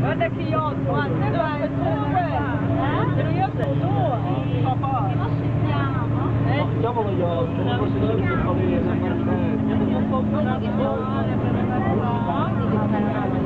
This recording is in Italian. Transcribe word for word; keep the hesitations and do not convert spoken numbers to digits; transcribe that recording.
Guarda che io ho, guarda, guarda, te lo io sei tu, papà. Come scendiamo? Eh? Chiamalo io, come posso dire che fa vedere, Non posso andare a